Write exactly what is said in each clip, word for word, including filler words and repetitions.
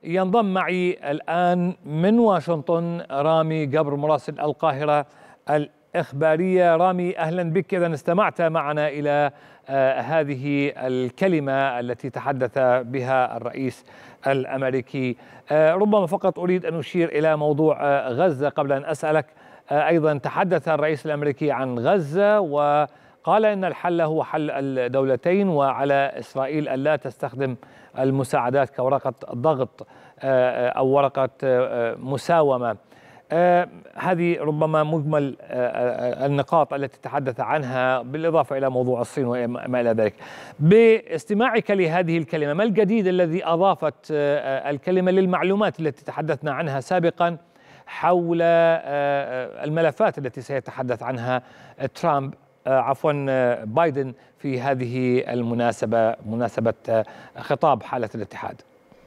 ينضم معي الآن من واشنطن رامي جبر مراسل القاهرة الإخبارية. رامي، أهلا بك. إذا استمعت معنا إلى آه هذه الكلمة التي تحدث بها الرئيس الأمريكي. آه ربما فقط أريد أن أشير إلى موضوع آه غزة قبل أن أسألك. آه أيضا تحدث الرئيس الأمريكي عن غزة وقال إن الحل هو حل الدولتين، وعلى إسرائيل ألا تستخدم المساعدات كورقة ضغط أو ورقة مساومة. هذه ربما مجمل النقاط التي تحدث عنها، بالإضافة إلى موضوع الصين وما إلى ذلك. باستماعك لهذه الكلمة، ما الجديد الذي أضافت الكلمة للمعلومات التي تحدثنا عنها سابقا حول الملفات التي سيتحدث عنها ترامب عفوا بايدن في هذه المناسبة، مناسبة خطاب حالة الاتحاد؟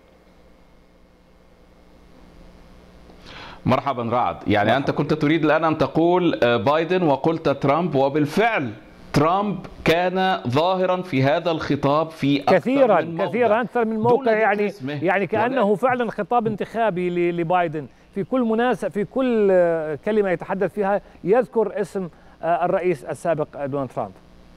مرحبا رعد. يعني مرحبا. أنت كنت تريد الآن أن تقول بايدن وقلت ترامب، وبالفعل ترامب كان ظاهرا في هذا الخطاب في أكثر كثيرا من موضع. كثيرا أكثر من موقع، يعني يعني كأنه فعلا خطاب انتخابي لبايدن. في كل مناسبة، في كل كلمة يتحدث فيها يذكر اسم الرئيس السابق دونالد ترامب.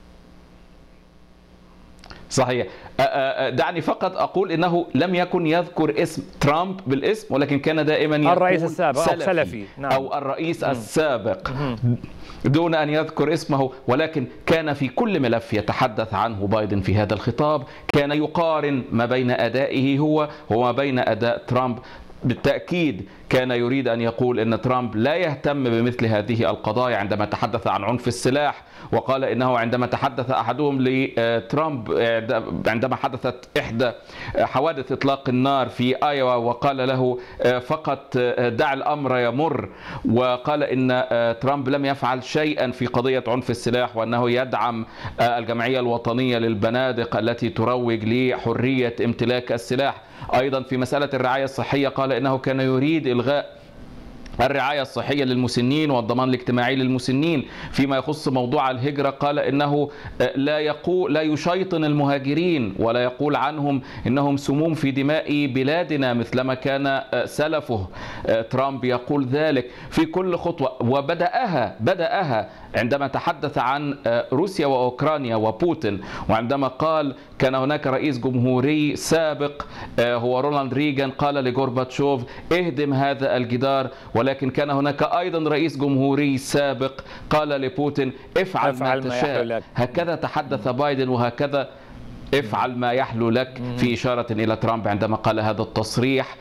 صحيح. دعني فقط أقول إنه لم يكن يذكر اسم ترامب بالاسم، ولكن كان دائما يقول الرئيس السابق سلفي أو سلفي. نعم. أو الرئيس م. السابق م. دون أن يذكر اسمه، ولكن كان في كل ملف يتحدث عنه بايدن في هذا الخطاب كان يقارن ما بين أدائه هو وما بين أداء ترامب. بالتأكيد كان يريد أن يقول أن ترامب لا يهتم بمثل هذه القضايا. عندما تحدث عن عنف السلاح وقال إنه عندما تحدث أحدهم لترامب عندما حدثت إحدى حوادث إطلاق النار في آيوا وقال له فقط دع الأمر يمر، وقال إن ترامب لم يفعل شيئا في قضية عنف السلاح، وأنه يدعم الجمعية الوطنية للبنادق التي تروج لحرية امتلاك السلاح. أيضا في مسألة الرعاية الصحية قال إنه كان يريد إلغاء الرعاية الصحية للمسنين والضمان الاجتماعي للمسنين. فيما يخص موضوع الهجرة قال إنه لا يقول لا يشيطن المهاجرين ولا يقول عنهم إنهم سموم في دماء بلادنا مثلما كان سلفه. ترامب يقول ذلك في كل خطوة، وبدأها بدأها عندما تحدث عن روسيا وأوكرانيا وبوتين، وعندما قال كان هناك رئيس جمهوري سابق هو رونالد ريغان قال لغورباتشوف اهدم هذا الجدار، ولكن كان هناك أيضا رئيس جمهوري سابق قال لبوتين افعل, افعل ما تشاء. ما هكذا تحدث بايدن، وهكذا افعل ما يحلو لك، في إشارة إلى ترامب عندما قال هذا التصريح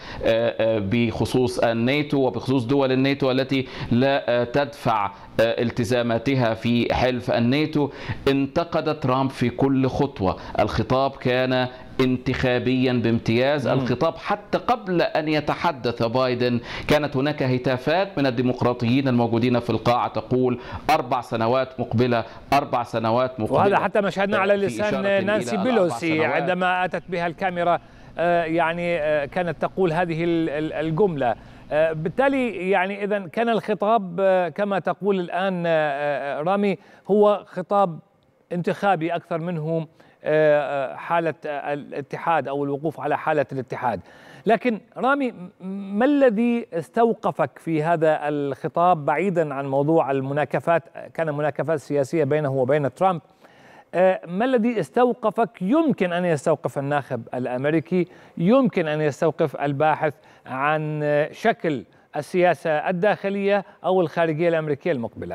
بخصوص الناتو وبخصوص دول الناتو التي لا تدفع التزاماتها في حلف الناتو. انتقد ترامب في كل خطوة. الخطاب كان انتخابيا بامتياز. الخطاب حتى قبل أن يتحدث بايدن كانت هناك هتافات من الديمقراطيين الموجودين في القاعة تقول أربع سنوات مقبلة، أربع سنوات مقبلة. وهذا حتى ما شاهدنا على لسان نانسي بيلوسي عندما أتت بها الكاميرا، يعني كانت تقول هذه الجملة. بالتالي يعني إذا كان الخطاب كما تقول الآن رامي هو خطاب انتخابي أكثر منه حالة الاتحاد أو الوقوف على حالة الاتحاد. لكن رامي، ما الذي استوقفك في هذا الخطاب بعيدا عن موضوع المناكفات؟ كان مناكفات سياسية بينه وبين ترامب. ما الذي استوقفك؟ يمكن أن يستوقف الناخب الأمريكي، يمكن أن يستوقف الباحث عن شكل السياسة الداخلية أو الخارجية الأمريكية المقبلة.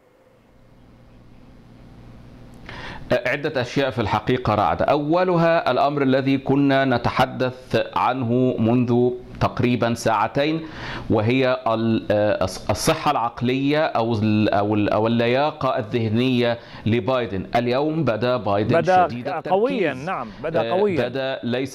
عدة أشياء في الحقيقة رعد. أولها الأمر الذي كنا نتحدث عنه منذ تقريبا ساعتين، وهي الصحة العقلية أو أو اللياقة الذهنية لبايدن. اليوم بدأ بايدن بدأ شديد التركيز. قويا. نعم بدأ قويا. بدأ ليس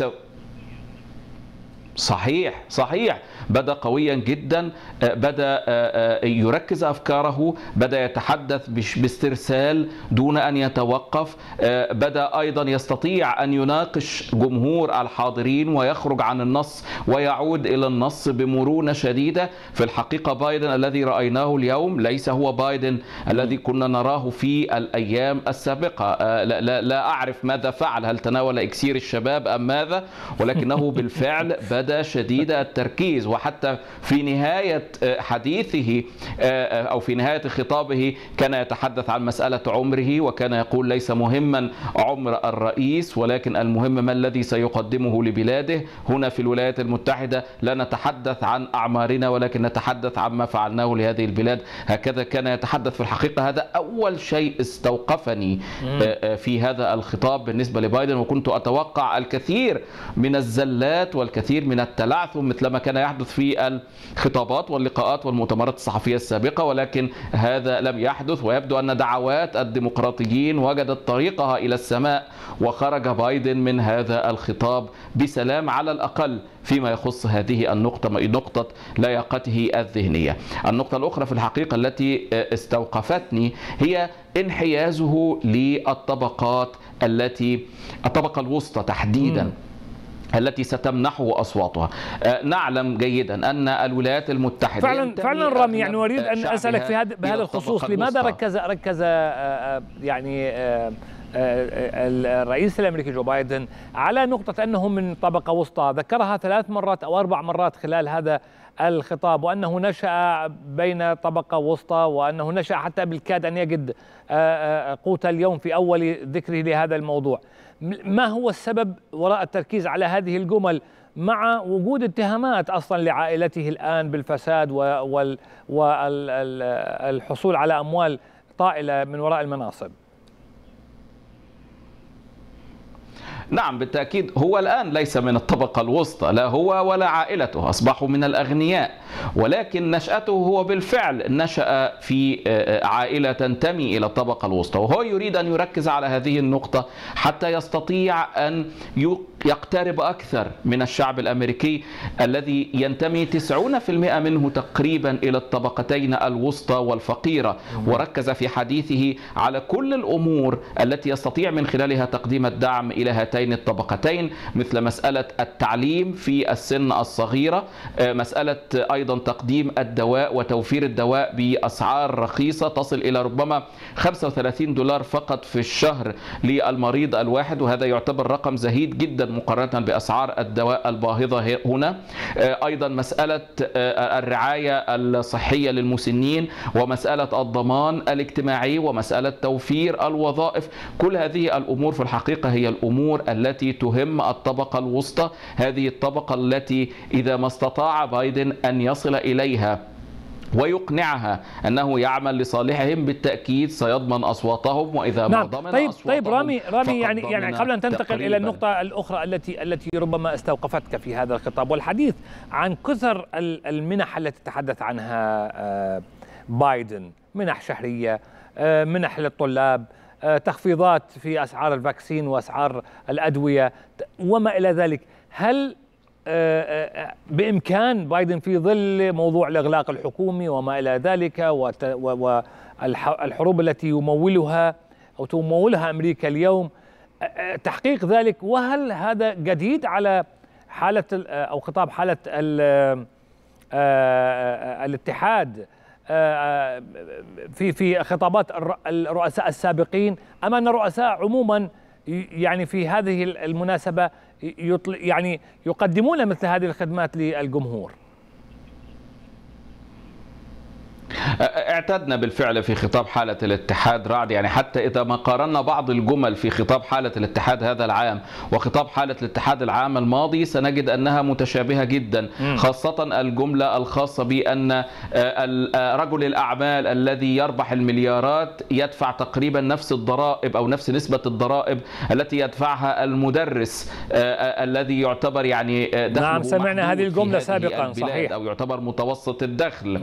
صحيح صحيح بدأ قويا جدا. بدأ يركز أفكاره، بدأ يتحدث باسترسال دون أن يتوقف. بدأ أيضا يستطيع أن يناقش جمهور الحاضرين ويخرج عن النص ويعود إلى النص بمرونة شديدة. في الحقيقة بايدن الذي رأيناه اليوم ليس هو بايدن الذي كنا نراه في الأيام السابقة. لا, لا, لا أعرف ماذا فعل، هل تناول إكسير الشباب أم ماذا، ولكنه بالفعل بدأ مدى شديد التركيز. وحتى في نهاية حديثه أو في نهاية خطابه كان يتحدث عن مسألة عمره، وكان يقول ليس مهما عمر الرئيس ولكن المهم ما الذي سيقدمه لبلاده. هنا في الولايات المتحدة لا نتحدث عن أعمارنا ولكن نتحدث عن ما فعلناه لهذه البلاد. هكذا كان يتحدث في الحقيقة. هذا أول شيء استوقفني في هذا الخطاب بالنسبة لبايدن، وكنت أتوقع الكثير من الزلات والكثير من التلعثم مثلما كان يحدث في الخطابات واللقاءات والمؤتمرات الصحفية السابقة، ولكن هذا لم يحدث. ويبدو أن دعوات الديمقراطيين وجدت طريقها إلى السماء، وخرج بايدن من هذا الخطاب بسلام على الأقل فيما يخص هذه النقطة، نقطة لياقته الذهنية. النقطة الأخرى في الحقيقة التي استوقفتني هي انحيازه للطبقات التي الطبقة الوسطى تحديدا م. التي ستمنحه أصواتها. نعلم جيدا أن الولايات المتحدة فعلا فعلا رامي، يعني أريد أن أسألك في هذا بهذا الخصوص، لماذا ركز ركز يعني الرئيس الأمريكي جو بايدن على نقطة أنه من طبقة وسطى؟ ذكرها ثلاث مرات أو أربع مرات خلال هذا الخطاب، وأنه نشأ بين طبقة وسطى، وأنه نشأ حتى بالكاد أن يجد قوت اليوم في أول ذكره لهذا الموضوع. ما هو السبب وراء التركيز على هذه الجمل مع وجود اتهامات أصلا لعائلته الآن بالفساد والحصول على أموال طائلة من وراء المناصب؟ نعم بالتأكيد، هو الآن ليس من الطبقة الوسطى، لا هو ولا عائلته، أصبحوا من الأغنياء، ولكن نشأته هو بالفعل نشأ في عائلة تنتمي إلى الطبقة الوسطى، وهو يريد أن يركز على هذه النقطة حتى يستطيع أن يقترب أكثر من الشعب الأمريكي الذي ينتمي تسعين بالمئة منه تقريبا إلى الطبقتين الوسطى والفقيرة. وركز في حديثه على كل الأمور التي يستطيع من خلالها تقديم الدعم إلى هاتين الطبقتين، مثل مسألة التعليم في السن الصغيرة، مسألة أيضا تقديم الدواء وتوفير الدواء بأسعار رخيصة تصل إلى ربما خمسة وثلاثين دولار فقط في الشهر للمريض الواحد، وهذا يعتبر رقم زهيد جدا مقارنة بأسعار الدواء الباهظة هنا. أيضا مسألة الرعاية الصحية للمسنين، ومسألة الضمان الاجتماعي، ومسألة توفير الوظائف. كل هذه الأمور في الحقيقة هي الأمور التي تهم الطبقة الوسطى، هذه الطبقة التي إذا ما استطاع بايدن أن يصل إليها ويقنعها أنه يعمل لصالحهم بالتأكيد سيضمن أصواتهم، وإذا نعم. ما ضمن طيب أصواتهم طيب رامي رامي يعني ضمن يعني قبل أن تنتقل تقريباً إلى النقطة الأخرى التي التي ربما استوقفتك في هذا الخطاب والحديث عن كثر المنح التي تحدث عنها بايدن، منح شهرية، منح للطلاب، تخفيضات في أسعار الفاكسين وأسعار الأدوية وما إلى ذلك، هل بإمكان بايدن في ظل موضوع الإغلاق الحكومي وما إلى ذلك والحروب التي يمولها أو تمولها أمريكا اليوم تحقيق ذلك؟ وهل هذا جديد على حالة أو خطاب حالة الاتحاد في في خطابات الرؤساء السابقين، أم أن الرؤساء عموما يعني في هذه المناسبة يعني يقدمون مثل هذه الخدمات للجمهور؟ اعتدنا بالفعل في خطاب حالة الاتحاد رعد، يعني حتى إذا ما قارنا بعض الجمل في خطاب حالة الاتحاد هذا العام وخطاب حالة الاتحاد العام الماضي سنجد أنها متشابهة جدا، خاصة الجملة الخاصة بأن رجل الأعمال الذي يربح المليارات يدفع تقريبا نفس الضرائب أو نفس نسبة الضرائب التي يدفعها المدرس الذي يعتبر يعني دخله نعم سمعنا هذه الجملة سابقا صحيح، أو يعتبر متوسط الدخل.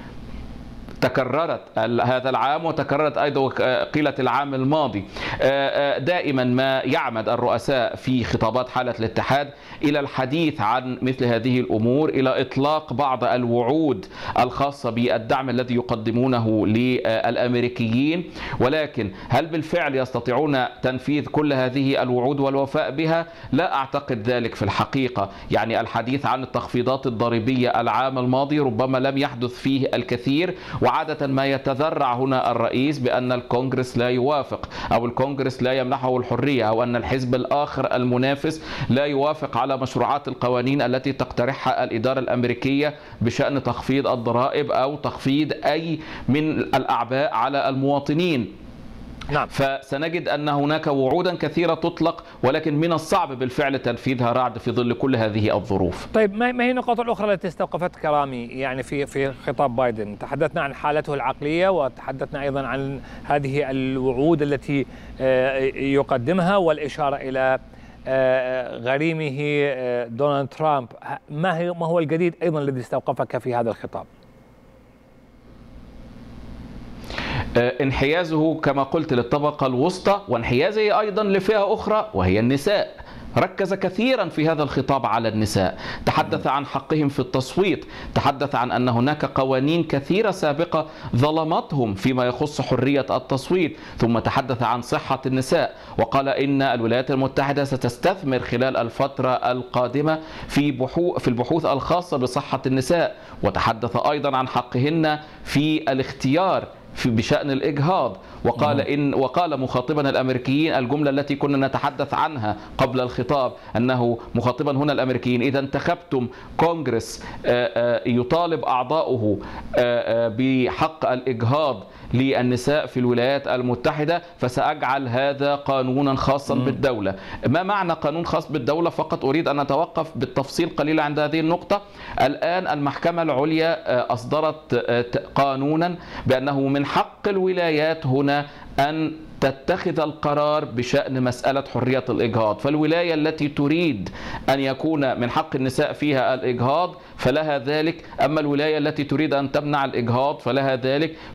تكررت هذا العام وتكررت أيضا قيلت العام الماضي. دائما ما يعمد الرؤساء في خطابات حالة الاتحاد إلى الحديث عن مثل هذه الأمور، إلى إطلاق بعض الوعود الخاصة بالدعم الذي يقدمونه للأمريكيين، ولكن هل بالفعل يستطيعون تنفيذ كل هذه الوعود والوفاء بها؟ لا أعتقد ذلك في الحقيقة. يعني الحديث عن التخفيضات الضريبية العام الماضي ربما لم يحدث فيه الكثير، وعادة ما يتذرع هنا الرئيس بأن الكونغرس لا يوافق أو الكونغرس لا يمنحه الحرية أو أن الحزب الآخر المنافس لا يوافق على مشروعات القوانين التي تقترحها الإدارة الأمريكية بشأن تخفيض الضرائب أو تخفيض أي من الأعباء على المواطنين. نعم. فسنجد أن هناك وعودا كثيرة تطلق، ولكن من الصعب بالفعل تنفيذها رعد في ظل كل هذه الظروف. طيب ما هي النقاط الأخرى التي استوقفتك رامي يعني في في خطاب بايدن؟ تحدثنا عن حالته العقلية وتحدثنا أيضا عن هذه الوعود التي يقدمها والإشارة إلى غريمه دونالد ترامب. ما هي ما هو الجديد أيضا الذي استوقفك في هذا الخطاب؟ انحيازه كما قلت للطبقة الوسطى وانحيازه أيضا لفئة أخرى وهي النساء. ركز كثيرا في هذا الخطاب على النساء، تحدث عن حقهم في التصويت، تحدث عن أن هناك قوانين كثيرة سابقة ظلمتهم فيما يخص حرية التصويت، ثم تحدث عن صحة النساء وقال إن الولايات المتحدة ستستثمر خلال الفترة القادمة في بحوث في البحوث الخاصة بصحة النساء، وتحدث أيضا عن حقهن في الاختيار في بشأن الإجهاض، وقال إن وقال مخاطبا الأمريكيين الجملة التي كنا نتحدث عنها قبل الخطاب، أنه مخاطبا هنا الأمريكيين: إذا انتخبتم كونغرس يطالب أعضاؤه بحق الإجهاض للنساء في الولايات المتحدة فسأجعل هذا قانونا خاصا م. بالدولة. ما معنى قانون خاص بالدولة؟ فقط أريد أن نتوقف بالتفصيل قليلا عند هذه النقطة. الآن المحكمة العليا أصدرت قانونا بأنه من حق الولايات هنا أن تتخذ القرار بشأن مسألة حرية الإجهاض، فالولاية التي تريد أن يكون من حق النساء فيها الإجهاض فلها ذلك، أما الولاية التي تريد أن تمنع الإجهاض فلها ذلك.